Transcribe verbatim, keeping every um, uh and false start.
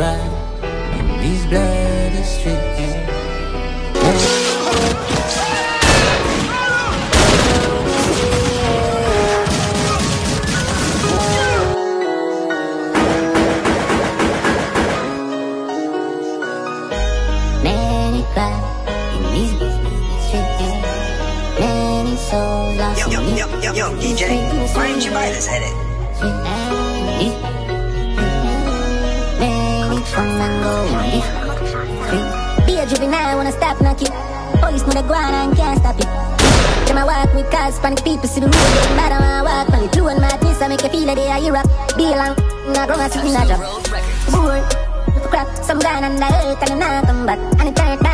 cry in these bloody streets. Many cry in these streets. Many souls lost Yo, yo, in these yo, yo, yo, D J, why didn't you buy this headache? Many come and go in these streets. Be a juvenile, wanna stop knock it. Police know they go on and can't stop it. Them I walk with cars, panic people see the road. They mad and I walk on the blue and madness. I make you feel like they are Europe. Be along, not wrong, I see in a job. Boy, if you crap, some guy and I hurt and I come back. And it turn